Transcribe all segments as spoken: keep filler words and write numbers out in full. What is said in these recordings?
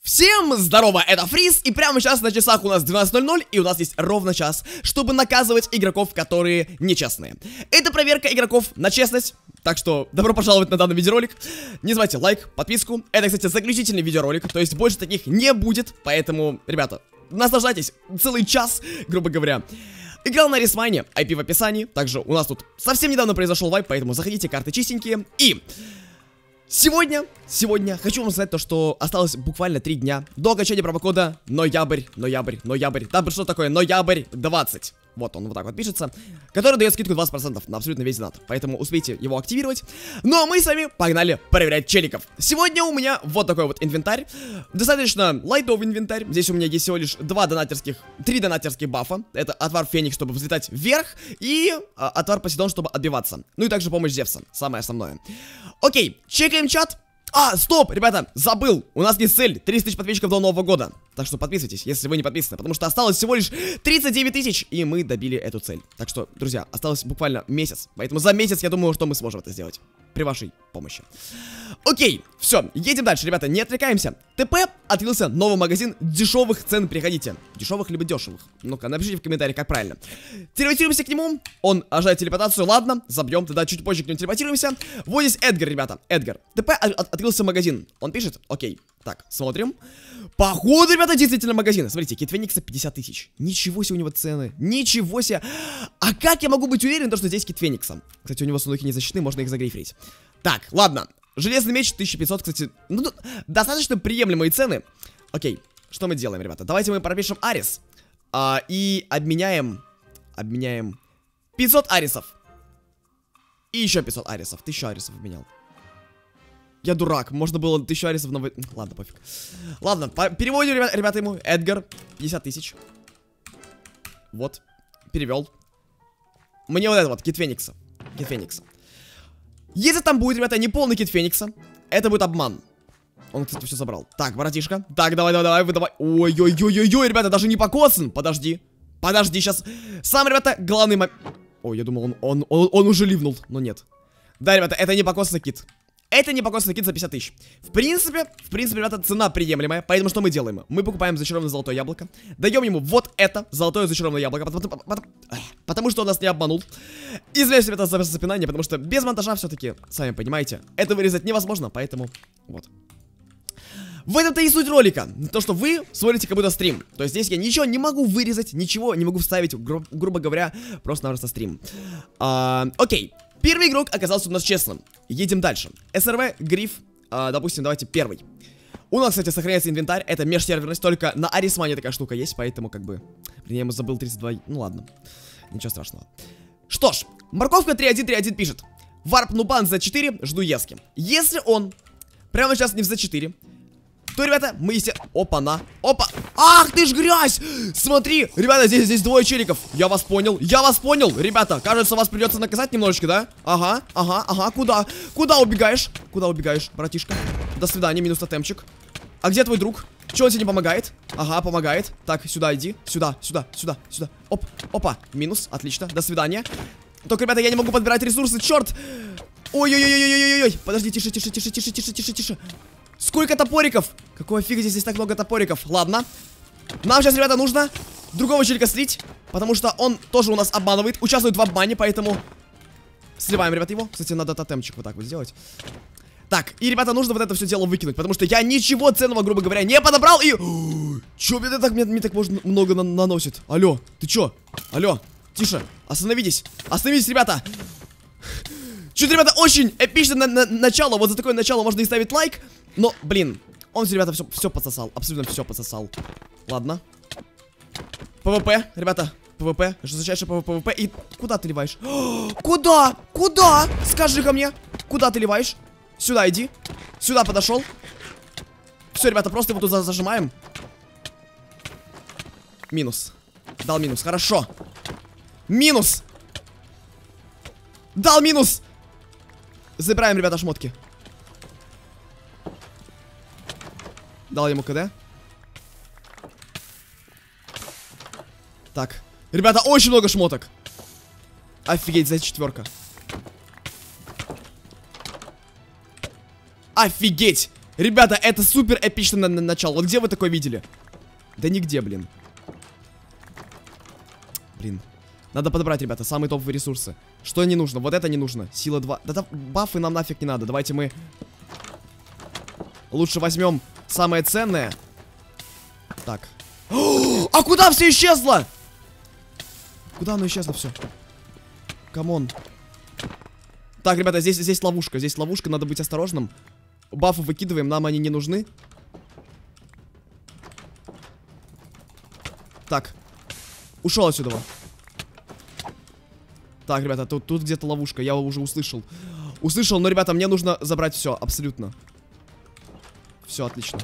Всем здорово, это Фриз, и прямо сейчас на часах у нас двенадцать ноль ноль, и у нас есть ровно час, чтобы наказывать игроков, которые нечестные. Это проверка игроков на честность, так что добро пожаловать на данный видеоролик. Не забывайте лайк, подписку, это, кстати, заключительный видеоролик, то есть больше таких не будет, поэтому, ребята, наслаждайтесь целый час, грубо говоря. Играл на Рисмайне, ай пи в описании, также у нас тут совсем недавно произошел вайп, поэтому заходите, карты чистенькие, и... Сегодня, сегодня хочу вам сказать то, что осталось буквально три дня до окончания промокода ноябрь, ноябрь, ноябрь. Там что такое ноябрь двадцать. Вот он вот так вот пишется, который дает скидку двадцать процентов на абсолютно весь донат. Поэтому успейте его активировать. Ну а мы с вами погнали проверять челиков. Сегодня у меня вот такой вот инвентарь. Достаточно лайтовый инвентарь. Здесь у меня есть всего лишь два донатерских, три донатерских бафа. Это отвар Феникс, чтобы взлетать вверх, и а, отвар Посейдон, чтобы отбиваться. Ну и также помощь Зевса, самое основное. Окей, чекаем чат. А, стоп, ребята, забыл. У нас есть цель тридцать тысяч подписчиков до Нового года. Так что подписывайтесь, если вы не подписаны, потому что осталось всего лишь тридцать девять тысяч, и мы добили эту цель. Так что, друзья, осталось буквально месяц. Поэтому за месяц я думаю, что мы сможем это сделать. При вашей помощи. Окей, все, едем дальше, ребята, не отвлекаемся. ТП открылся новый магазин дешевых цен, приходите. Дешевых либо дешевых. Ну-ка, напишите в комментариях, как правильно. Телепортируемся к нему, он ожидает телепортацию, ладно, забьем, тогда чуть позже к нему телепортируемся. Вот здесь Эдгар, ребята, Эдгар. ТП от открылся магазин, он пишет, окей. Так, смотрим. Походу, ребята, действительно магазин. Смотрите, Кит Феникса пятьдесят тысяч. Ничего себе у него цены. Ничего себе. А как я могу быть уверен, что здесь Кит Феникса? Кстати, у него сундуки не защищены, можно их загрифрить. Так, ладно. Железный меч тысяча пятьсот, кстати. Ну, ну, достаточно приемлемые цены. Окей, что мы делаем, ребята? Давайте мы пропишем Арис. А, и обменяем... Обменяем... пятьсот арисов. И еще пятьсот арисов. тысячу арисов обменял. Я дурак, можно было тысячу арисов на... Ладно, пофиг. Ладно, переводим, ребята, ребята, ему. Эдгар, пятьдесят тысяч. Вот, перевел. Мне вот это вот, Кит Феникса. Кит Феникса. Если там будет, ребята, не полный Кит Феникса, это будет обман. Он, кстати, все забрал. Так, братишка. Так, давай, давай, давай, выдавай. Ой-ой-ой-ой-ой, ребята, даже не покоцан. Подожди. Подожди, сейчас. Сам, ребята, главный момент. Ой, я думал, он, он, он, он уже ливнул, но нет. Да, ребята, это не покоцанный Кит. Это не покосный кит за пятьдесят тысяч. В принципе, в принципе, ребята, цена приемлемая. Поэтому что мы делаем? Мы покупаем зачарованное золотое яблоко. Даем ему вот это золотое зачарованное яблоко. Потому, потому, потому что он нас не обманул. Извиняюсь, ребята, за запинание, потому что без монтажа все-таки, сами понимаете, это вырезать невозможно. Поэтому вот. В этом-то и суть ролика. То, что вы смотрите как будто стрим. То есть здесь я ничего не могу вырезать, ничего не могу вставить, гру грубо говоря, просто-напросто стрим. А, окей. Первый игрок оказался у нас честным. Едем дальше. СРВ, Гриф, э, допустим, давайте первый. У нас, кстати, сохраняется инвентарь. Это межсерверность, только на Арисмане такая штука есть, поэтому как бы... Блин, я ему забыл тридцать два... Ну ладно, ничего страшного. Что ж, морковка три один три один пишет. Варп Нубан за четыре, жду ески. Если он прямо сейчас не в за четыре, то, ребята, мы если... Опа-на, опа. Ах ты ж грязь! Смотри, ребята, здесь, здесь двое челиков. Я вас понял, я вас понял. Ребята, кажется, вас придется наказать немножечко, да? Ага, ага, ага, куда? Куда убегаешь? Куда убегаешь, братишка? До свидания, минус тотемчик. А где твой друг? Чего он тебе не помогает? Ага, помогает. Так, сюда иди, сюда, сюда, сюда, сюда. Оп, опа, минус, отлично, до свидания. Только, ребята, я не могу подбирать ресурсы, черт. Ой-ой-ой-ой-ой-ой-ой. Подожди, тише, тише, тише, тише, тише, тише, тише. Сколько топориков? Какого фига здесь так много топориков? Ладно. Нам сейчас, ребята, нужно другого челика слить, потому что он тоже у нас обманывает, участвует в обмане, поэтому сливаем, ребята, его. Кстати, надо тотемчик вот так вот сделать. Так, и, ребята, нужно вот это все дело выкинуть, потому что я ничего ценного, грубо говоря, не подобрал. И... Чё мне так, мне, мне так можно много на наносит? Алло, ты чё? Алло, тише, остановитесь. Остановитесь, ребята. Что-то, ребята, очень эпично на на начало. Вот за такое начало можно и ставить лайк. Но, блин, он, ребята, все, все подсосал. Абсолютно все подсосал. Ладно. ПВП, ребята, ПВП. Жесточайший ПВП. И куда ты ливаешь? Куда? Куда? Скажи-ка мне. Куда ты ливаешь? Сюда иди. Сюда подошел. Все, ребята, просто его тут зажимаем. Минус. Дал минус, хорошо. Минус. Дал минус. Забираем, ребята, шмотки. Дал ему КД. Так, ребята, очень много шмоток. Офигеть, за четверка. Офигеть. Ребята, это супер эпично на, на начало. Вот где вы такое видели? Да нигде, блин. Блин. Надо подобрать, ребята, самые топовые ресурсы. Что не нужно? Вот это не нужно. Сила два. Да, да бафы нам нафиг не надо. Давайте мы лучше возьмем самое ценное. Так. А куда все исчезло? Куда оно исчезло все? Камон. Так, ребята, здесь, здесь ловушка. Здесь ловушка, надо быть осторожным. Бафы выкидываем, нам они не нужны. Так. Ушел отсюда. Так, ребята, тут, тут где-то ловушка. Я уже услышал. Услышал, но, ребята, мне нужно забрать все, абсолютно. Все, отлично.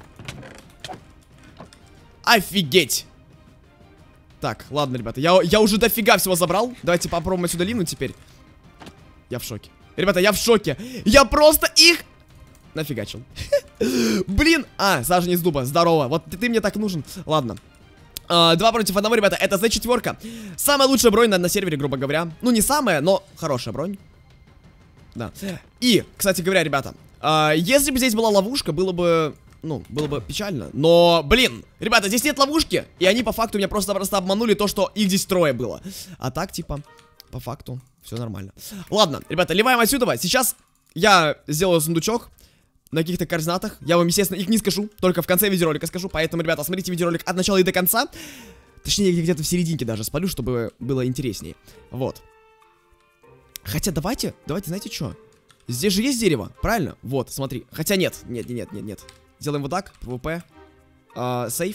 Офигеть! Так, ладно, ребята, я, я уже дофига всего забрал. Давайте попробуем отсюда линуть теперь. Я в шоке. Ребята, я в шоке. Я просто их нафигачил. Блин. А, сажень из дуба, здорово. Вот ты, ты мне так нужен. Ладно. Uh, два против одного, ребята, это зэ четыре. Самая лучшая бронь на, на сервере, грубо говоря. Ну, не самая, но хорошая бронь. Да. И, кстати говоря, ребята, uh, если бы здесь была ловушка, было бы, ну, было бы печально. Но, блин, ребята, здесь нет ловушки. И они по факту меня просто-просто обманули то, что их здесь трое было. А так, типа, по факту, все нормально. Ладно, ребята, ливаем отсюда. Сейчас я сделаю сундучок на каких-то координатах. Я вам, естественно, их не скажу. Только в конце видеоролика скажу. Поэтому, ребята, смотрите видеоролик от начала и до конца. Точнее, где-то в серединке даже спалю, чтобы было интереснее. Вот. Хотя, давайте, давайте, знаете что? Здесь же есть дерево, правильно? Вот, смотри. Хотя нет, нет, нет, нет, нет. Делаем вот так, пвп. А, сейф.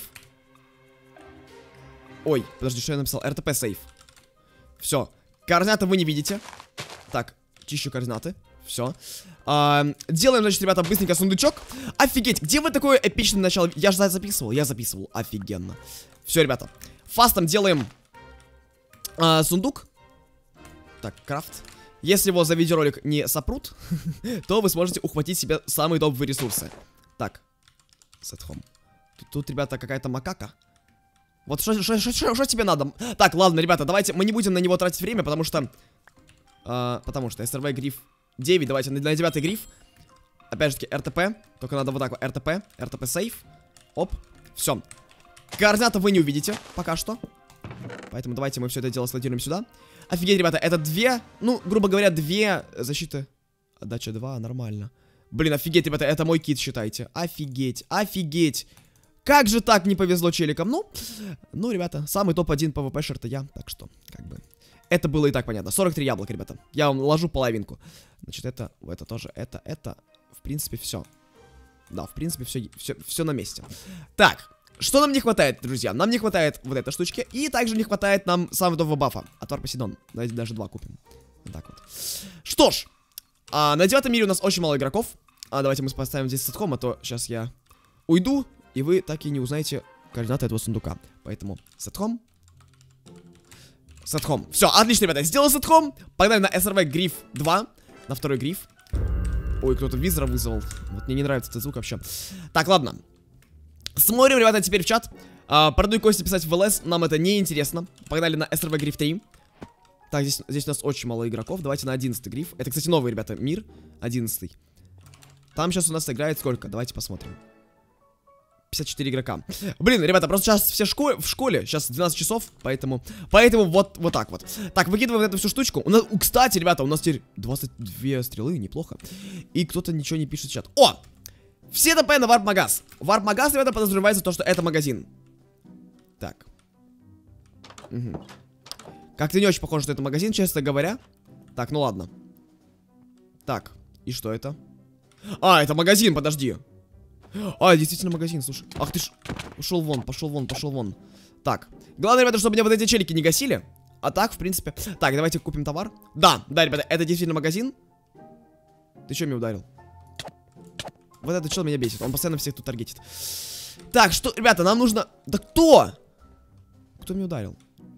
Ой, подожди, что я написал? эр тэ пэ сейф. Все. Координаты вы не видите. Так, чищу координаты. Все. А, делаем, значит, ребята, быстренько сундучок. Офигеть, где вы такое эпичное начало? Я же записывал, я записывал. Офигенно. Все, ребята. Фастом делаем а, сундук. Так, крафт. Если его за видеоролик не сопрут, то вы сможете ухватить себе самые топовые ресурсы. Так. Сетхом. Тут, тут, ребята, какая-то макака. Вот что тебе надо? Так, ладно, ребята, давайте мы не будем на него тратить время, потому что... А, потому что эс эр ви гриф девять, давайте на, на девятый гриф. Опять же таки, эр тэ пэ. Только надо вот так вот, эр тэ пэ. эр тэ пэ сейф. Оп. Все. Координаты вы не увидите пока что. Поэтому давайте мы все это дело складируем сюда. Офигеть, ребята, это две, ну, грубо говоря, две защиты. Отдача два, нормально. Блин, офигеть, ребята, это мой кит, считайте. Офигеть, офигеть. Как же так не повезло челикам? Ну, ну, ребята, самый топ один пвпшер это я. Так что, как бы, это было и так понятно. сорок три яблока, ребята. Я вам ложу половинку. Значит, это, это тоже, это, это, в принципе, все. Да, в принципе, все, все, все на месте. Так. Что нам не хватает, друзья? Нам не хватает вот этой штучки. И также не хватает нам самого топового бафа. Отвар Посейдон. Давайте даже два купим. Вот так вот. Что ж. А, на девятом мире у нас очень мало игроков. А давайте мы поставим здесь сетхом, а то сейчас я уйду, и вы так и не узнаете координаты этого сундука. Поэтому сетхом. Сетхом. Все, отлично, ребята. Сделал сетхом. Погнали на эс эр ви гриф два. На второй гриф. Ой, кто-то визора вызвал. Вот мне не нравится этот звук вообще. Так, ладно. Смотрим, ребята, теперь в чат. а, Продуй Кости писать в ЛС, нам это не интересно. Погнали на эс эр ви гриф три. Так, здесь, здесь у нас очень мало игроков. Давайте на одиннадцатый гриф. Это, кстати, новый, ребята, мир. одиннадцатый. Там сейчас у нас играет сколько? Давайте посмотрим. пятьдесят четыре игрока. Блин, ребята, просто сейчас все школе, в школе. Сейчас двенадцать часов, поэтому Поэтому вот, вот так вот. Так, выкидываем эту всю штучку. У нас, кстати, ребята, у нас теперь двадцать две стрелы, неплохо. И кто-то ничего не пишет в чат. О! Все ТП на варп-магаз. Варп-магаз, ребята, подразумевается то, что это магазин. Так. Угу. Как-то не очень похоже, что это магазин, честно говоря. Так, ну ладно. Так, и что это? А, это магазин, подожди. А, действительно магазин, слушай. Ах ты ж. Ушел вон, пошел вон, пошел вон. Так. Главное, ребята, чтобы меня вот эти челики не гасили. А так, в принципе. Так, давайте купим товар. Да, да, ребята, это действительно магазин. Ты что меня ударил? Вот этот чел меня бесит, он постоянно всех тут таргетит. Так, что, ребята, нам нужно... Да кто? Кто меня ударил?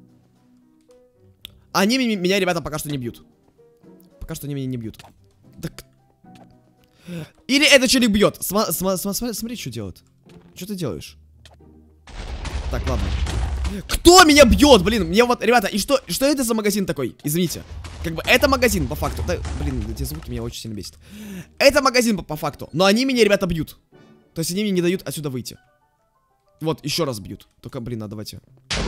Они меня, ребята, пока что не бьют. Пока что они меня не бьют. Так... Или этот челик бьет. Сма сма сма Смотри, что делает. Что ты делаешь? Так, ладно. Кто меня бьет, блин? Мне вот, ребята, и что, что это за магазин такой? Извините. Как бы это магазин, по факту. Да, блин, эти звуки меня очень сильно бесят. Это магазин, по, по факту. Но они меня, ребята, бьют. То есть они мне не дают отсюда выйти. Вот, еще раз бьют. Только, блин, а давайте.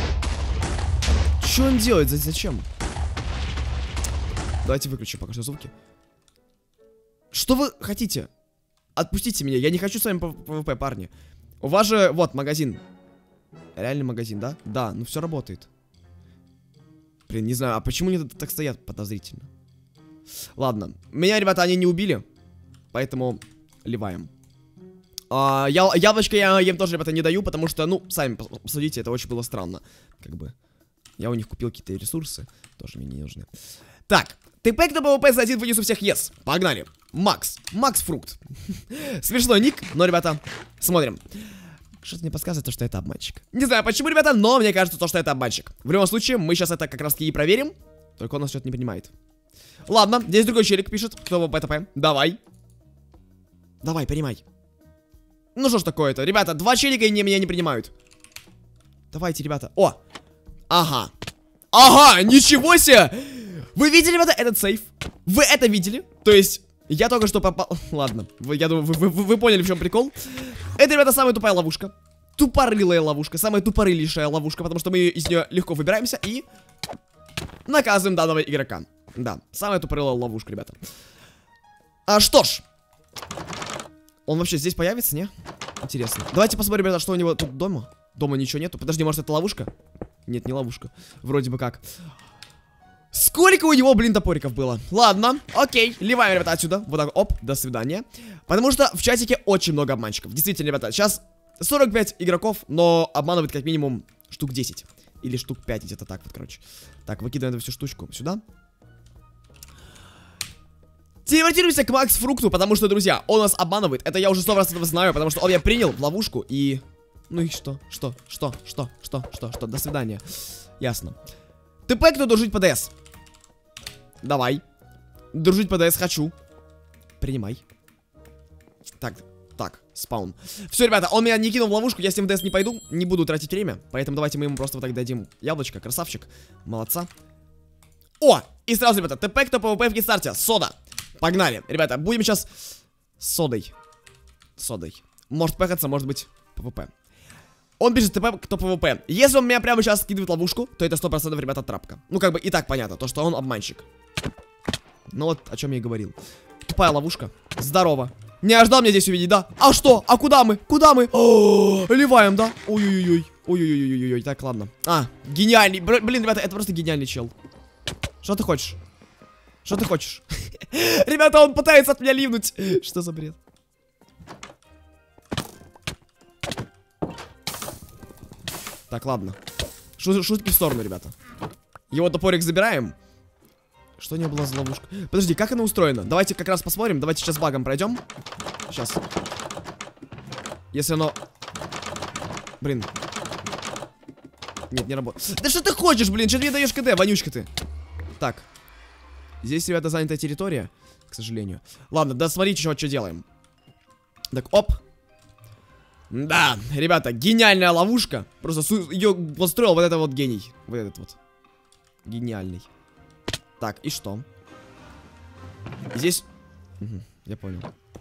Что он делает? Зачем? Давайте выключим пока что звуки. Что вы хотите? Отпустите меня, я не хочу с вами ПВП, парни. У вас же, вот, магазин. Реальный магазин, да? Да, ну все работает. Блин, не знаю, а почему они так стоят подозрительно? Ладно, меня, ребята, они не убили. Поэтому ливаем. а, я, Яблочко я им тоже, ребята, не даю, потому что, ну, сами посудите, это очень было странно. Как бы, я у них купил какие-то ресурсы. Тоже мне не нужны. Так, ТП на ПВП за один вынесу всех, yes. Погнали. Макс, Макс Фрукт. Смешной ник, но, ребята, смотрим. Что-то мне подсказывает, что это обманщик. Не знаю почему, ребята, но мне кажется, то, что это обманщик. В любом случае, мы сейчас это как раз таки и проверим. Только он нас что-то не понимает. Ладно, здесь другой челик пишет. Кто ПТП? Давай. Давай, принимай. Ну что ж такое-то? Ребята, два челика и не, меня не принимают. Давайте, ребята. О! Ага. Ага, ничего себе! Вы видели, ребята, этот сейф? Вы это видели? То есть, я только что попал... Ладно, вы, я думаю, вы, вы, вы поняли, в чем прикол. Это, ребята, самая тупая ловушка. Тупорылая ловушка. Самая тупорылейшая ловушка, потому что мы из нее легко выбираемся и наказываем данного игрока. Да, самая тупорылая ловушка, ребята. А что ж. Он вообще здесь появится, не? Интересно. Давайте посмотрим, ребята, что у него тут дома. Дома ничего нету. Подожди, может это ловушка? Нет, не ловушка. Вроде бы как. Сколько у него, блин, топориков было? Ладно, окей, ливаем, ребята, отсюда. Вот так, оп, до свидания. Потому что в чатике очень много обманщиков. Действительно, ребята, сейчас сорок пять игроков, но обманывает как минимум штук десять. Или штук пять, где-то так вот, короче. Так, выкидываем эту всю штучку сюда. Телепортируемся к Макс Фрукту, потому что, друзья, он нас обманывает. Это я уже сто процентов знаю, потому что он меня принял в ловушку и... Ну и что? Что? Что? Что? Что? Что? Что? До свидания. Ясно. ТП, кто дружить по ДС? Давай. Дружить по ДС хочу. Принимай. Так, так, спаун. Все, ребята, он меня не кинул в ловушку, я с ним в ДС не пойду. Не буду тратить время, поэтому давайте мы ему просто вот так дадим яблочко. Красавчик, молодца. О, и сразу, ребята, ТП, кто ПВП в кистарте. Сода. Погнали, ребята, будем сейчас с содой. Содой. Может пэхаться, может быть ПВП. Он пишет ТП, кто ПВП. Если он меня прямо сейчас скидывает ловушку, то это сто процентов, ребята, трапка. Ну, как бы и так понятно, то, что он обманщик. Ну вот, о чем я и говорил. Тупая ловушка. Здорово. Не ожидал меня здесь увидеть, да? А что? А куда мы? Куда мы? О, ливаем, да? Ой-ой-ой. Ой-ой-ой-ой-ой. Так, ладно. А, гениальный. Блин, ребята, это просто гениальный чел. Что ты хочешь? Что ты хочешь? Ребята, он пытается от меня ливнуть. Что за бред? Так, ладно. Шу шутки в сторону, ребята. Его топорик забираем. Что у него была за ловушка? Подожди, как она устроена? Давайте как раз посмотрим. Давайте сейчас багом пройдем. Сейчас. Если оно... Блин. Нет, не работает. Да что ты хочешь, блин? Что ты мне даешь КД, вонючка ты? Так. Здесь, ребята, занятая территория, к сожалению. Ладно, да смотрите, что, что делаем. Так, оп. Да, ребята, гениальная ловушка. Просто ее построил вот этот вот гений. Вот этот вот. Гениальный. Так, и что? Здесь... Угу, я понял.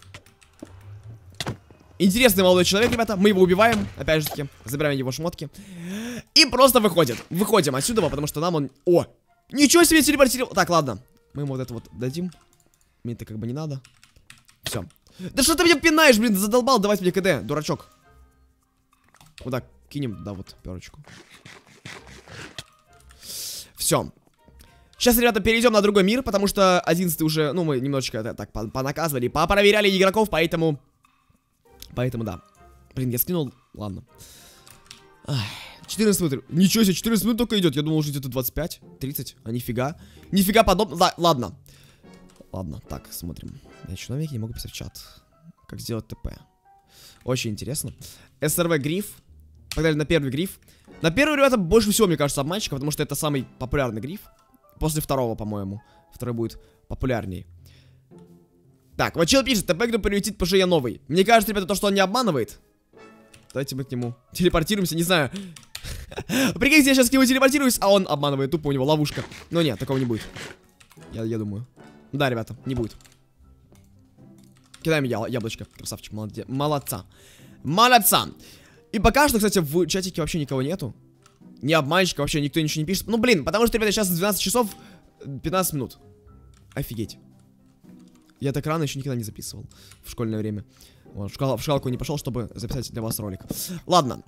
Интересный молодой человек, ребята. Мы его убиваем, опять же таки. Забираем его шмотки. И просто выходим. Выходим отсюда, потому что нам он... О! Ничего себе телепортировал. Так, ладно. Мы ему вот это вот дадим. Мне это как бы не надо. Все. Да что ты меня пинаешь, блин, задолбал, давайте мне КД, дурачок. Вот так, кинем, да, вот, перочку. Все. Сейчас, ребята, перейдем на другой мир, потому что одиннадцатый уже, ну, мы немножечко так понаказывали, попроверяли игроков, поэтому... Поэтому, да. Блин, я скинул, ладно. четырнадцать минут, ничего себе, четырнадцать минут только идет, я думал уже где-то двадцать пять, тридцать, а нифига. Нифига подобно, да, ладно. Ладно, так, смотрим. Я чиновники не могу писать в чат. Как сделать ТП. Очень интересно. СРВ гриф. Погнали на первый гриф. На первый, ребята, больше всего, мне кажется, обманщиков, потому что это самый популярный гриф. После второго, по-моему. Второй будет популярней. Так, вот чел пишет, ТП, кто прилетит, ПЖ я новый. Мне кажется, ребята, то, что он не обманывает. Давайте мы к нему телепортируемся, не знаю. Прикиньте, я сейчас к нему телепортируюсь, а он обманывает, тупо у него ловушка. Но нет, такого не будет. Я, я думаю. Да, ребята, не будет. Кидаем я, яблочко. Красавчик, молодец. Молодца. Молодца. И пока что, кстати, в чатике вообще никого нету. Ни обманщика, вообще никто ничего не пишет. Ну, блин, потому что, ребята, сейчас двенадцать часов пятнадцать минут. Офигеть. Я так рано еще никогда не записывал в школьное время. Вот, в, школ, в школку не пошел, чтобы записать для вас ролик. Ладно.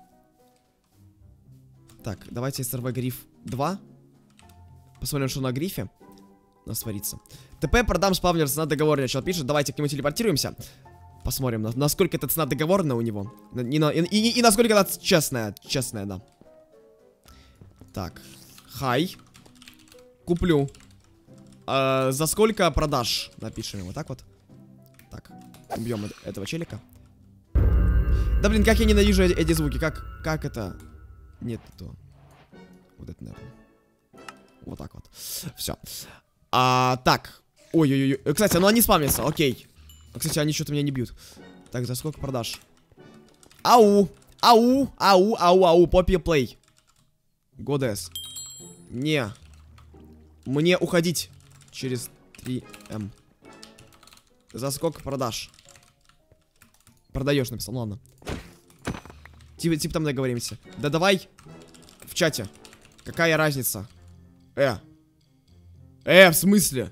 Так, давайте эс эр ви Гриф два. Посмотрим, что на Грифе у нас творится. ТП продам спавнер, цена договорная. Чел пишет, давайте к нему телепортируемся. Посмотрим, на, насколько эта цена договорная у него. И, и, и, и насколько она честная. Честная, да. Так. Хай. Куплю. А, за сколько продашь? Напишем ему так вот. Так. Убьем этого челика. Да блин, как я ненавижу эти, эти звуки. Как, как это? Нет, то. Вот это, наверное. Вот так вот. Все. А, так. Ой-ой-ой. Кстати, ну они спамятся, окей. Кстати, они что-то меня не бьют. Так, за сколько продашь? Ау! Ау! Ау! Ау! Ау! Поппи плей. Годес. Не. Мне уходить через три эм. За сколько продашь? Продаешь, написал, ладно. Типа, типа там договоримся. Да давай в чате. Какая разница? Э. Э, в смысле?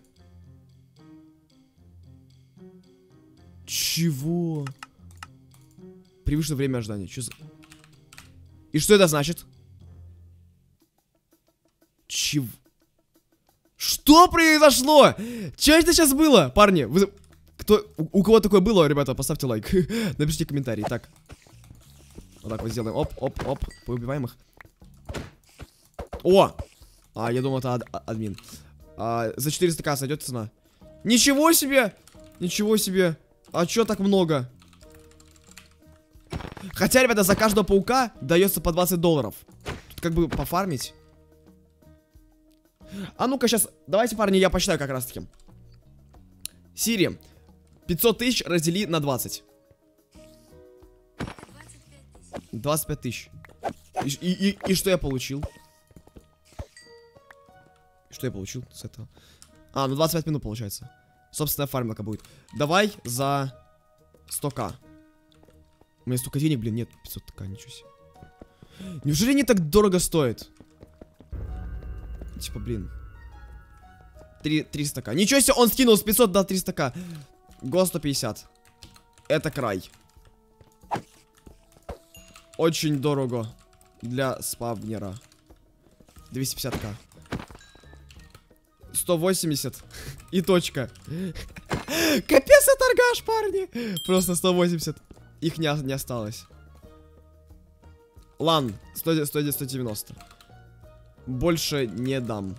Чего? Превышено время ожидания. Что за... И что это значит? Чего? Что произошло? Что это сейчас было, парни? Вы... Кто... У, у кого такое было, ребята, поставьте лайк. Напишите комментарий. Так. Вот так вот сделаем. Оп, оп, оп. Поубиваем их. О! А, я думал, это ад админ. А, за четыреста ка сойдет цена. Ничего себе! Ничего себе! А чё так много? Хотя, ребята, за каждого паука дается по двадцать долларов. Тут как бы пофармить. А ну-ка сейчас, давайте, парни, я посчитаю как раз таки. Сири, пятьсот тысяч раздели на двадцать. двадцать пять тысяч. И, и, и, и что я получил? Что я получил с этого? А, ну двадцать пять минут получается. Собственная фармилка будет. Давай за сто ка. У меня столько денег, блин, нет, пятьсот ка, ничего себе. Неужели не так дорого стоит? Типа, блин. триста ка. Ничего себе, он скинул с пятьсот до триста ка. Го сто пятьдесят. Это край. Очень дорого для спавнера. двести пятьдесят ка. сто восемьдесят. И точка. Капец, это торгаш, парни. Просто сто восемьдесят. Их не, не осталось. Лан. сто девяносто. Больше не дам.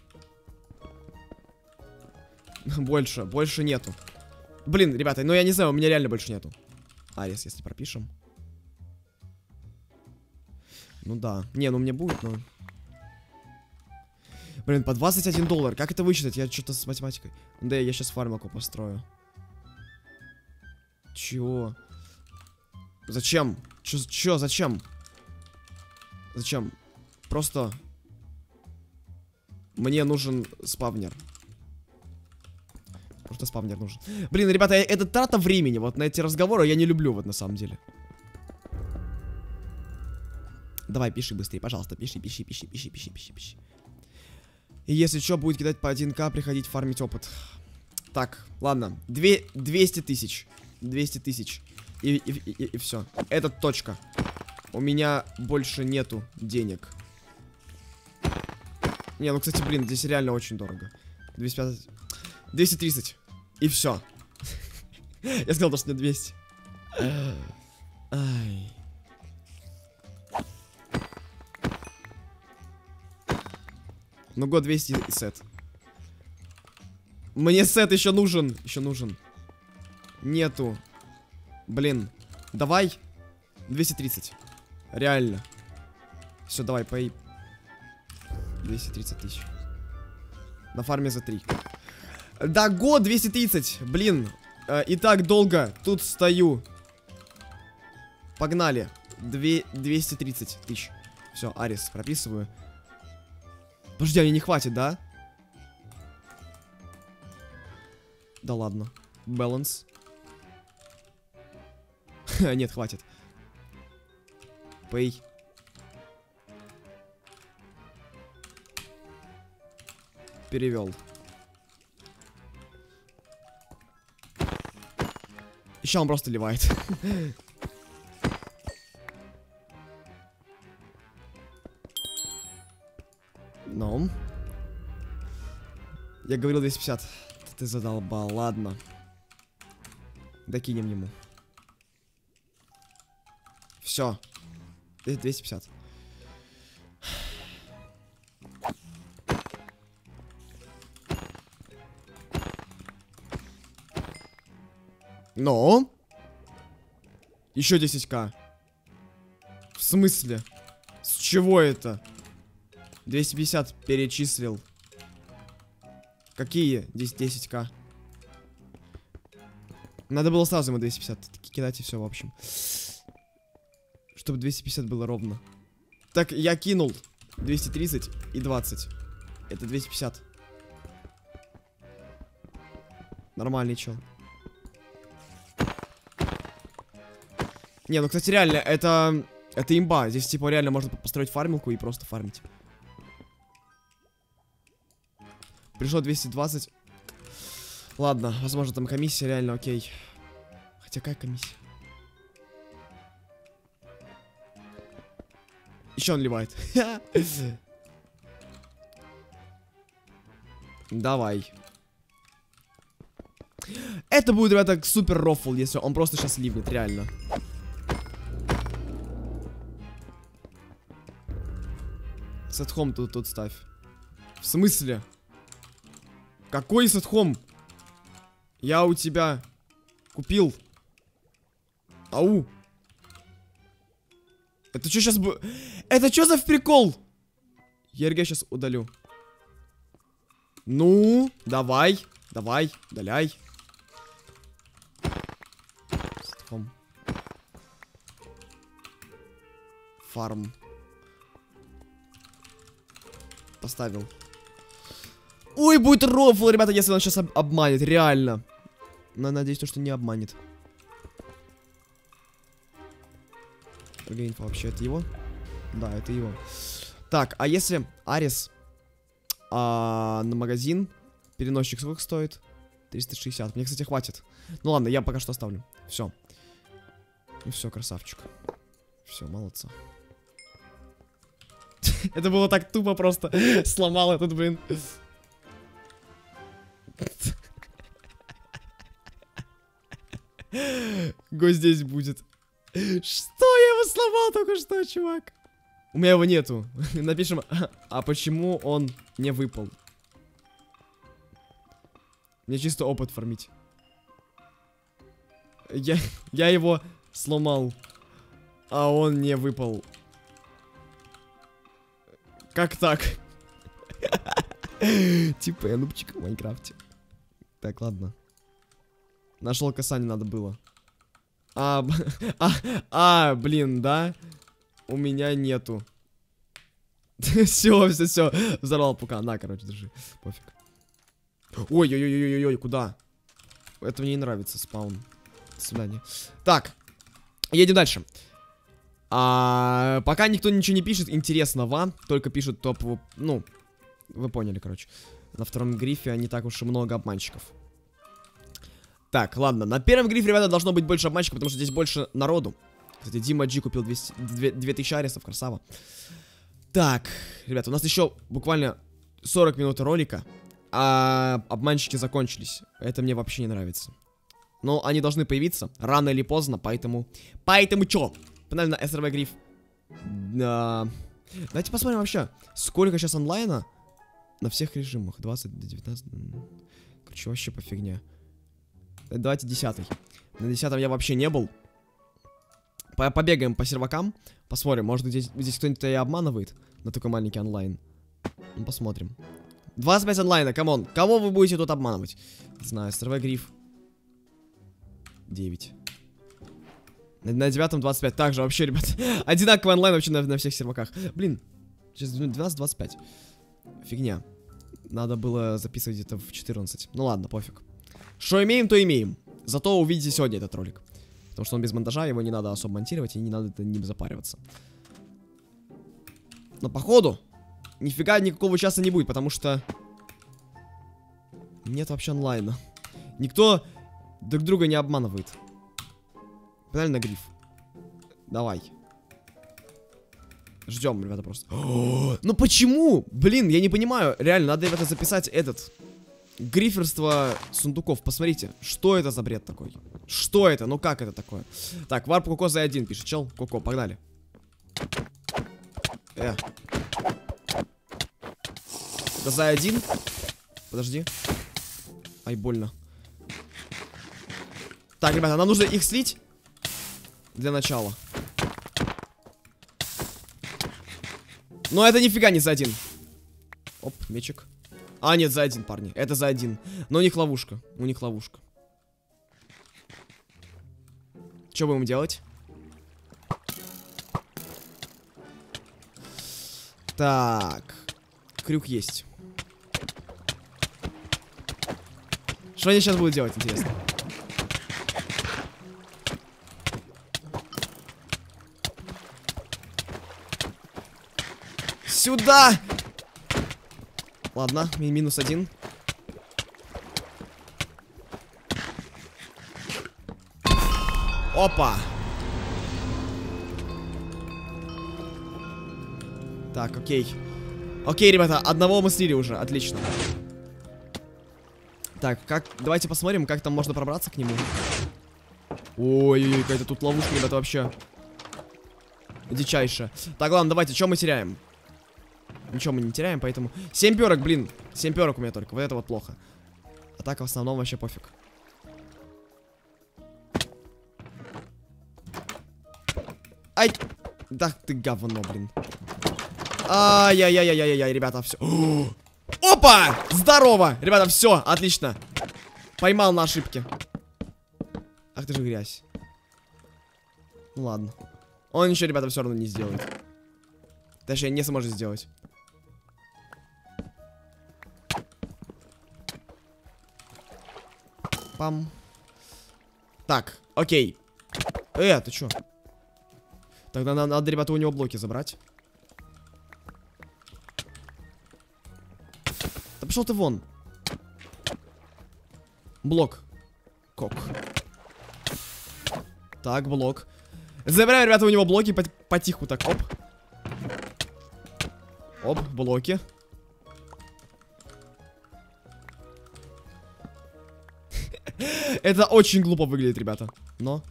Больше. Больше нету. Блин, ребята, ну я не знаю, у меня реально больше нету. Арес, если пропишем. Ну да. Не, ну мне будет, но... Блин, по двадцать один доллар. Как это вычитать? Я что-то с математикой. Да, я сейчас фармаку построю. Чего? Зачем? Чё, чё, зачем? Зачем? Просто... Мне нужен спавнер. Просто спавнер нужен. Блин, ребята, это трата времени. Вот на эти разговоры я не люблю, вот на самом деле. Давай, пиши быстрее, пожалуйста. Пиши, пиши, пиши, пиши, пиши, пиши, пиши. И если что, будет кидать по один ка, приходить фармить опыт. Так, ладно. двести тысяч. двести тысяч. И, и, и, и все. Это точка. У меня больше нету денег. Не, ну, кстати, блин, здесь реально очень дорого. двести пятьдесят. двести тридцать. И все. Я сказал, что не двести. Ай. Ну, год двести и сет. Мне сет еще нужен. Еще нужен. Нету. Блин. Давай. двести тридцать. Реально. Все, давай, пой. двести тридцать тысяч. На фарме за три. Да, год двести тридцать. Блин. Э, и так долго тут стою. Погнали. двести тридцать тысяч. Все, Арис, прописываю. Подожди, они не хватит, да? Да ладно. Баланс. Нет, хватит. Пей. Перевел. Еще он просто ливает. Ну. Я говорил двести пятьдесят. Ты задолбал, ладно. Докинем ему. Все. двести пятьдесят. Но. Еще десять ка. В смысле? С чего это? двести пятьдесят перечислил. Какие? Здесь десять ка. Надо было сразу ему двести пятьдесят кидать и все, в общем. Чтобы двести пятьдесят было ровно. Так, я кинул двести тридцать и двадцать. Это двести пятьдесят. Нормальный чел. Не, ну, кстати, реально, это... Это имба. Здесь, типа, реально можно построить фармилку и просто фармить. Пришло двести двадцать. Ладно, возможно, там комиссия реально окей. Хотя какая комиссия? Еще он ливает. Давай. Это будет, ребята, супер рофл, если он просто сейчас ливнет, реально. Сетхом тут, тут ставь. В смысле? Какой сетхом? Я у тебя купил. Ау. Это что сейчас бы... Это что за прикол? Я эр гэ сейчас удалю. Ну, давай. Давай, удаляй. Сетхом. Фарм. Поставил. Ой, будет рофл, ребята, если он сейчас об обманет, реально. Но надеюсь, то, что не обманет. Инфо вообще это его? Да, это его. Так, а если Арис а, на магазин, переносчик сколько стоит? триста шестьдесят. Мне, кстати, хватит. Ну ладно, я пока что оставлю. Все. И все, красавчик. Все, молодца. Это было так тупо просто. Сломал этот, блин. Гость здесь будет. Что? Я его сломал только что, чувак. У меня его нету. Напишем, а почему он не выпал? Мне чисто опыт фармить. Я, я его сломал, а он не выпал. Как так? Типа я нубчик в Майнкрафте. Так, ладно. Нашел касание надо было. А, а, а, блин, да? У меня нету. Все, все, все. Взорвал пука. На, короче, держи. Пофиг. Ой-ой-ой-ой-ой, куда? Это мне не нравится, спаун. До свидания. Так, едем дальше. А, пока никто ничего не пишет интересного, только пишут топ, ну, вы поняли, короче. На втором грифе не так уж и много обманщиков. Так, ладно, на первом грифе, ребята, должно быть больше обманщиков, потому что здесь больше народу. Кстати, Дима Джи купил двести, две тысячи арестов, красава. Так, ребята, у нас еще буквально сорок минут ролика, а обманщики закончились. Это мне вообще не нравится. Но они должны появиться рано или поздно, поэтому... Поэтому чё? Погнали на эс эр вэ гриф. А... Давайте посмотрим вообще, сколько сейчас онлайна на всех режимах. двадцать до девятнадцати. Короче, вообще по фигне. Давайте десятый. На десятом я вообще не был. Побегаем по сервакам. Посмотрим, может здесь, здесь кто-нибудь и обманывает на такой маленький онлайн. Ну, посмотрим. двадцать пять онлайна, камон. Кого вы будете тут обманывать? Не знаю, эс эр вэ гриф. девять. На девятом двадцать пять. Также вообще, ребят, одинаковый онлайн вообще на, на всех серваках. Блин, сейчас двенадцать двадцать пять. Фигня. Надо было записывать где-то в четырнадцать. Ну ладно, пофиг. Что имеем, то имеем. Зато увидите сегодня этот ролик. Потому что он без монтажа, его не надо особо монтировать, и не надо это не запариваться. Но походу, нифига никакого часа не будет, потому что нет вообще онлайна. Никто друг друга не обманывает. Правильно, Гриф? Давай. Ждем, ребята, просто. О, ну почему? Блин, я не понимаю. Реально, надо, ребята, записать этот гриферство сундуков. Посмотрите, что это за бред такой? Что это? Ну как это такое? Так, варп Коко за один пишет. Чел, Коко, погнали. Э. Да за один. Подожди. Ай, больно. Так, ребята, нам нужно их слить. Для начала. Но это нифига не за один. Оп, мечик. А, нет, за один, парни. Это за один. Но у них ловушка. У них ловушка. Что будем делать? Так. Крюк есть. Что они сейчас будут делать, интересно? Сюда! Ладно, ми минус один. Опа! Так, окей. Окей, ребята, одного мы слили уже, отлично. Так, как... Давайте посмотрим, как там можно пробраться к нему. Ой, какая-то тут ловушка, ребята, вообще. Дичайшая. Так, ладно, давайте, что мы теряем? Ничего мы не теряем, поэтому... Семь перок, блин. Семь перок у меня только, вот это вот плохо. А так в основном вообще пофиг. Ай! Да ты говно, блин. Ай-яй-яй-яй-яй-яй, ребята, все. Опа! Здорово! Ребята, все, отлично. Поймал на ошибке. Ах ты же грязь. Ну ладно. Он ничего, ребята, все равно не сделает. Точнее, не сможет сделать. Пам. Так, окей. Э, ты чё? Тогда надо, надо, ребята, у него блоки забрать. Да пошел ты вон. Блок. Кок. Так, блок. Забираем, ребята, у него блоки по потиху так. Оп. Оп, блоки. Это очень глупо выглядит, ребята. Но.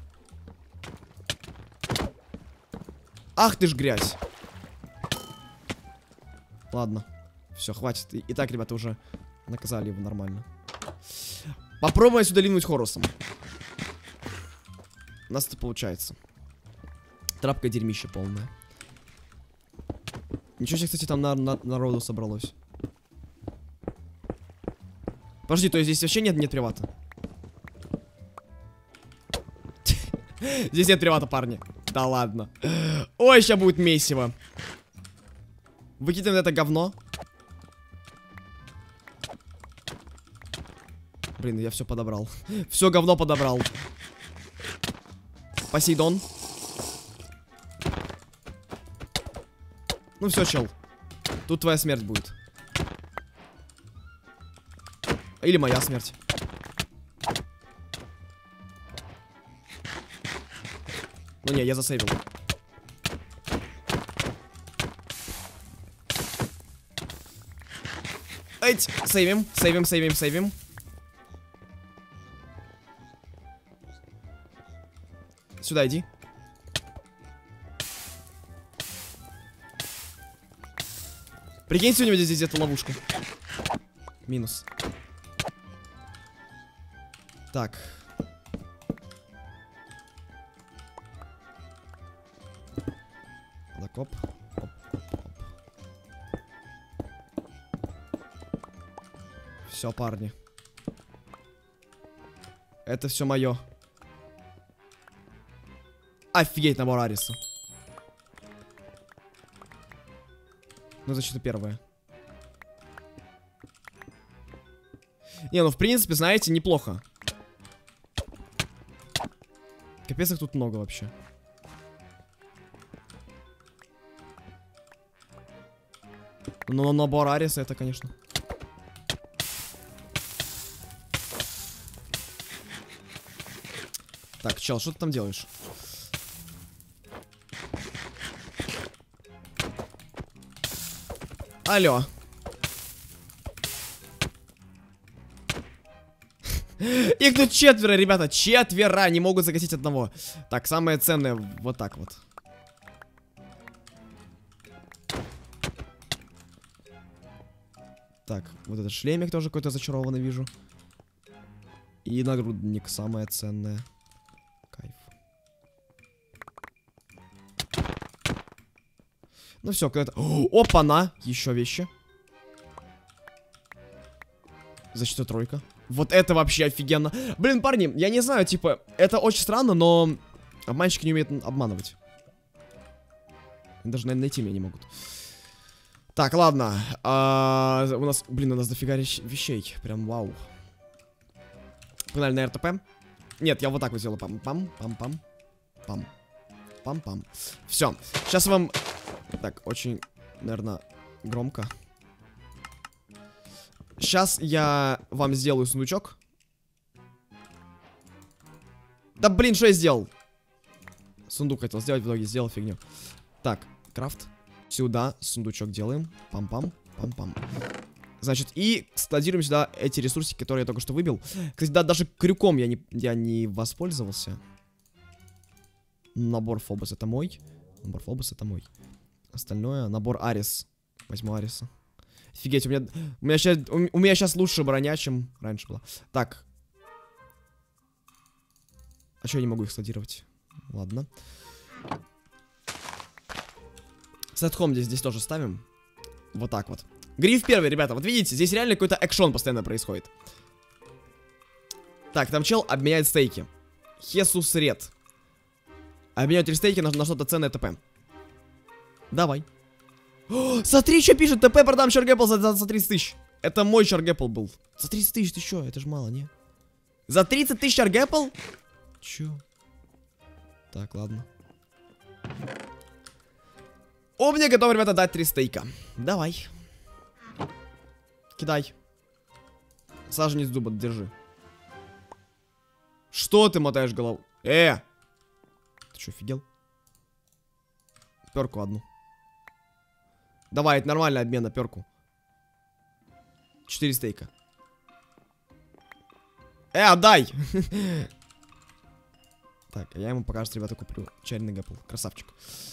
Ах ты ж грязь. Ладно. Все, хватит. И, и так, ребята, уже наказали его нормально. Попробуем сюда линуть Хорусом. У нас это получается. Трапка дерьмище полная. Ничего себе, кстати, там на, на, народу собралось. Подожди, то есть здесь вообще нет, нет привата? Здесь нет привата, парни. Да ладно. Ой, сейчас будет месиво. Выкидываем это говно. Блин, я все подобрал. Все говно подобрал. Посейдон. Ну все, чел. Тут твоя смерть будет. Или моя смерть. Ну не, я засейвил. Эть, сейвим, сейвим, сейвим, сейвим. Сюда иди. Прикиньте, у него здесь где-то ловушка. Минус. Так. Так, оп. Оп, оп. Все, парни. Это все мое. Офигеть, набор Ариса. Ну, защита первая. Не, ну, в принципе, знаете, неплохо. Капец, их тут много вообще. Но набор Ариса это, конечно. Так, чел, что ты там делаешь? Алло. Их тут четверо, ребята, четверо, не могут загасить одного. Так, самое ценное вот так вот. Так, вот этот шлемик тоже какой-то зачарованный вижу. И нагрудник самое ценное. Кайф. Ну все, когда-то... Опа-на! Еще вещи. Защита тройка. Вот это вообще офигенно. Блин, парни, я не знаю, типа, это очень странно, но обманщики не умеют обманывать. Даже, наверное, найти меня не могут. Так, ладно. А, у нас, блин, у нас дофига вещей. Прям вау. Погнали на РТП. Нет, я вот так вот сделал. Пам-пам-пам-пам. Пам. Пам-пам. Все. Сейчас вам... Так, очень, наверное, громко. Сейчас я вам сделаю сундучок. Да блин, что я сделал? Сундук хотел сделать, в итоге сделал фигню. Так, крафт. Сюда сундучок делаем. Пам-пам, пам-пам. Значит, и складируем сюда эти ресурсы, которые я только что выбил. Кстати, да, даже крюком я не, я не воспользовался. Набор Фобос это мой. Набор Фобос это мой. Остальное, набор Арис. Возьму Ариса. Офигеть, у меня, у меня сейчас, у, у меня сейчас лучше броня, чем раньше было. Так. А что я не могу их складировать? Ладно. Сетхом здесь, здесь тоже ставим. Вот так вот. Гриф первый, ребята. Вот видите, здесь реально какой-то экшон постоянно происходит. Так, там чел обменяет стейки. Хесус Ред. Обменяют три стейки на, на что-то ценное ТП. Давай. О, смотри, что пишет. ТП продам Чаргэппл за, за, за тридцать тысяч. Это мой Чаргэппл был. За тридцать тысяч, ты что? Это ж мало, не? За тридцать тысяч Чаргэппл? Чё? Так, ладно. О, мне готовы, ребята, дать три стейка. Давай. Кидай. Саженец дуба, держи. Что ты мотаешь голову? Э! Ты что, офигел? Перку одну. Давай, это нормальный обмен на перку. Четыре стейка. Э, отдай! Так, я ему пока что, ребята, куплю чайный гэппл. Красавчик.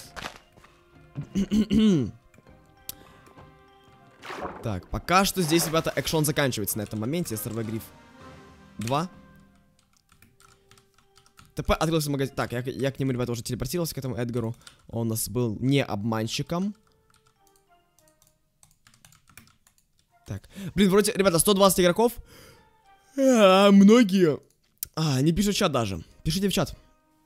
Так, пока что здесь, ребята, экшон заканчивается на этом моменте. СРВ Гриф два. ТП открылся магазин. Так, я, я к нему, ребята, уже телепортировался, к этому Эдгару. Он у нас был не обманщиком. Так, блин, вроде, ребята, сто двадцать игроков. А, многие. А, не пишут в чат даже. Пишите в чат.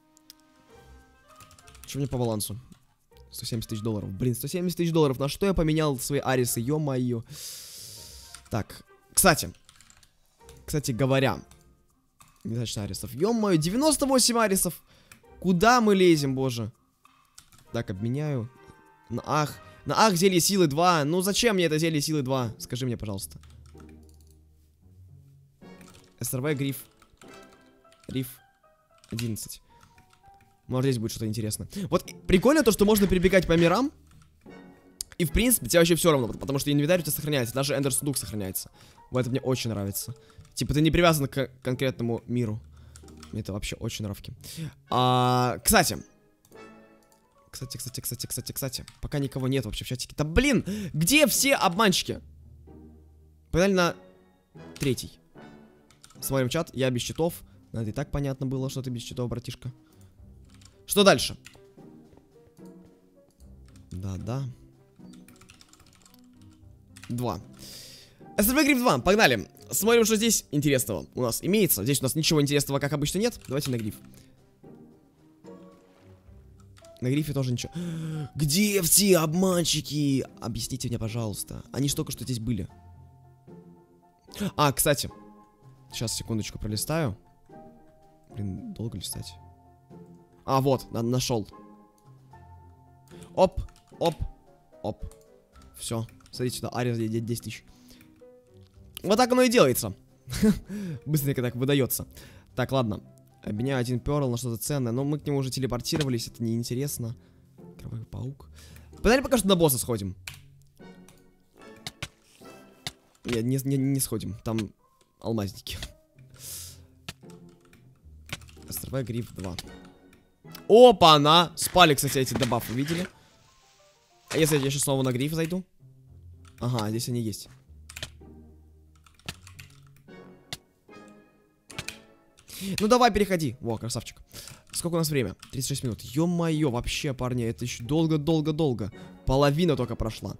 Что мне по балансу? сто семьдесят тысяч долларов. Блин, сто семьдесят тысяч долларов. На что я поменял свои арисы? Ё-моё. Так, кстати. Кстати говоря. Недостаточно арисов. Ё-моё, девяносто восемь арисов. Куда мы лезем, боже? Так, обменяю. На ах. На ах, зелье силы два. Ну зачем мне это зелье силы два? Скажи мне, пожалуйста. СРВ, Гриф. Риф. одиннадцать. Может, здесь будет что-то интересное. Вот прикольно то, что можно перебегать по мирам. И, в принципе, тебе вообще все равно. Потому что инвентарь у тебя сохраняется. Даже Эндер сундук сохраняется. Вот это мне очень нравится. Типа, ты не привязан к конкретному миру. Мне это вообще очень нравится. А, кстати. Кстати, кстати, кстати, кстати, кстати. Пока никого нет вообще в чатике. Да блин, где все обманщики? Погнали на третий. Смотрим чат. Я без читов. Это и так понятно было, что ты без читов, братишка. Что дальше? Да-да. Два. СРВ Гриф два, погнали. Смотрим, что здесь интересного у нас имеется. Здесь у нас ничего интересного, как обычно, нет. Давайте на Гриф. На грифе тоже ничего. Где все обманщики? Объясните мне, пожалуйста. Они ж только что здесь были. А, кстати. Сейчас, секундочку, пролистаю. Блин, долго листать. А, вот, на нашел. Оп, оп, оп. Все. Смотрите сюда, Ария десять тысяч. Вот так оно и делается. Быстренько так выдается. Так, ладно. Обменяю один перл на что-то ценное. Но мы к нему уже телепортировались, это неинтересно. Кровавый паук. Погнали пока что на босса сходим. Нет, не, не, не сходим. Там алмазники. Островой гриф два. Опа-на! Спали, кстати, эти дебафы, видели? А если я сейчас снова на гриф зайду? Ага, здесь они есть. Ну давай, переходи. Во, красавчик. Сколько у нас время? тридцать шесть минут. Ё-моё, вообще, парни, это еще долго-долго-долго. Половина только прошла.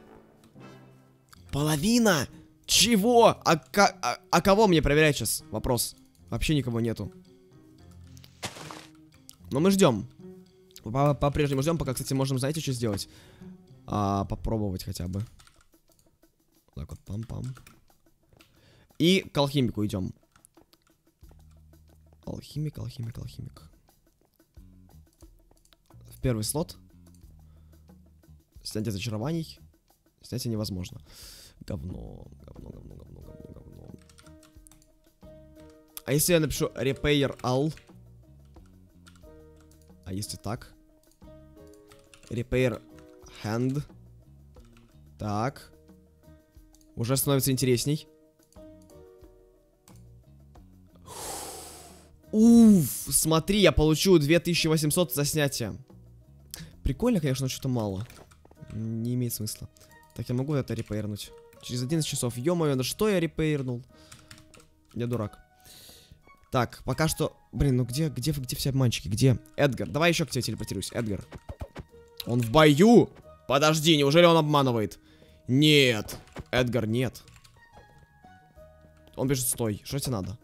Половина? Чего? А, а, а кого мне проверять сейчас? Вопрос. Вообще никого нету. Но мы ждем. По-прежнему ждем, пока, кстати, можем, знаете, что сделать? А, попробовать хотя бы. Так вот, пам-пам. И к алхимику идем. Алхимик, алхимик, алхимик. В первый слот. Снятие зачарований. Снятие невозможно. Говно, говно, говно, говно, говно, говно. А если я напишу repair all? А если так? Repair hand. Так. Уже становится интересней. Уф, смотри, я получу две тысячи восемьсот за снятие. Прикольно, конечно, но что-то мало. Не имеет смысла. Так, я могу это репейрнуть. Через одиннадцать часов. Ё-моё, на что я репейрнул? Я дурак. Так, пока что... Блин, ну где, где, где все обманщики? Где? Эдгар, давай еще к тебе телепортируюсь. Эдгар. Он в бою? Подожди, неужели он обманывает? Нет. Эдгар, нет. Он бежит, стой. Что тебе надо?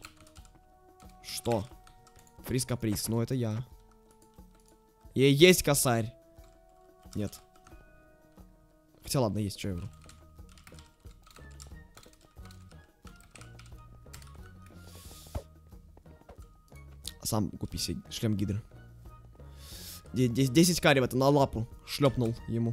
Что? Фриз-каприз, ну это я. И есть косарь. Нет. Хотя ладно, есть, что я вру. Сам купи себе шлем гидры. десять карри это на лапу шлепнул ему.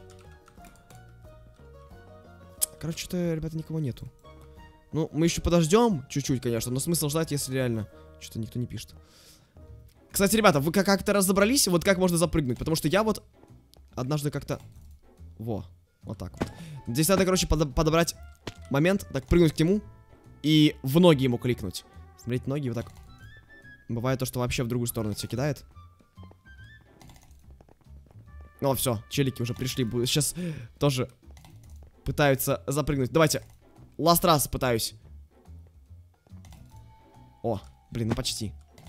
Короче, что-то, ребята, никого нету. Ну, мы еще подождем чуть-чуть, конечно, но смысл ждать, если реально что-то никто не пишет. Кстати, ребята, вы как-то разобрались, вот как можно запрыгнуть? Потому что я вот однажды как-то... Во, вот так вот. Здесь надо, короче, под подобрать момент, так прыгнуть к нему и в ноги ему кликнуть. Смотрите, ноги вот так. Бывает то, что вообще в другую сторону все кидает. Ну, все, челики уже пришли. Сейчас тоже пытаются запрыгнуть. Давайте. Ласт раз пытаюсь. О, блин, ну почти.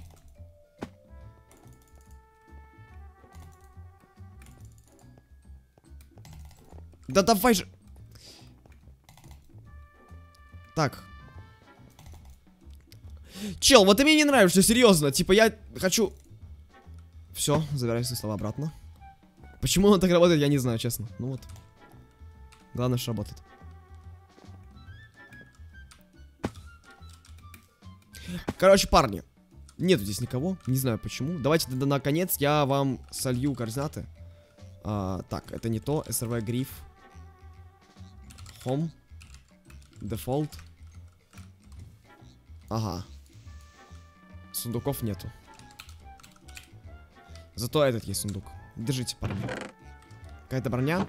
Да давай же. Так. Чел, вот ты мне не нравишься, серьезно. Типа я хочу... Все, забираю свои слова обратно. Почему он так работает, я не знаю, честно. Ну вот. Главное, что работает. Короче, парни. Нету здесь никого. Не знаю почему. Давайте тогда наконец я вам солью координаты. А, так, это не то. эс эр ви гриф. Home. Default. Ага. Сундуков нету. Зато этот есть сундук. Держите, парни. Какая-то броня.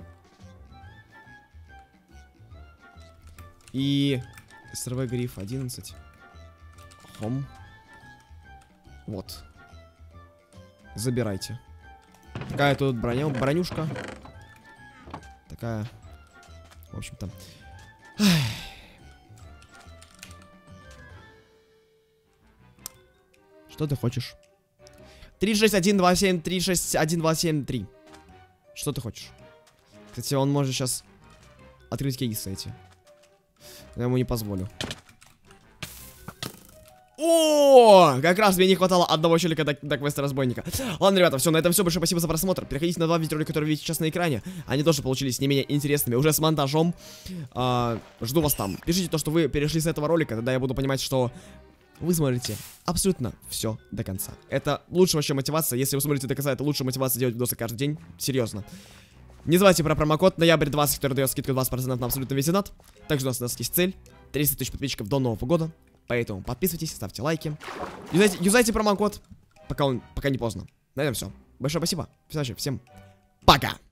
И эс эр ви гриф одиннадцать. Home. Вот. Забирайте. Такая тут броня, бронюшка. Такая. В общем-то. Что ты хочешь? три шесть один два семь три шесть один два семь три. Что ты хочешь? Кстати, он может сейчас открыть кейсы эти. Я ему не позволю. О, как раз мне не хватало одного челика до, до квеста разбойника. Ладно, ребята, все, на этом все. Большое спасибо за просмотр. Переходите на два видеоролика, которые видите сейчас на экране. Они тоже получились не менее интересными, уже с монтажом. а, Жду вас там. Пишите то, что вы перешли с этого ролика, тогда я буду понимать, что вы смотрите абсолютно все до конца. Это лучшая вообще мотивация. Если вы смотрите до конца, это лучшая мотивация делать видосы каждый день. Серьезно. Не забывайте про промокод ноябрь двадцать, который дает скидку двадцать процентов на абсолютно весь донат. Также у нас, у нас есть цель триста тысяч подписчиков до Нового года. Поэтому подписывайтесь, ставьте лайки. Юзайте, юзайте промокод, пока он пока не поздно. На этом все. Большое спасибо. Всем пока.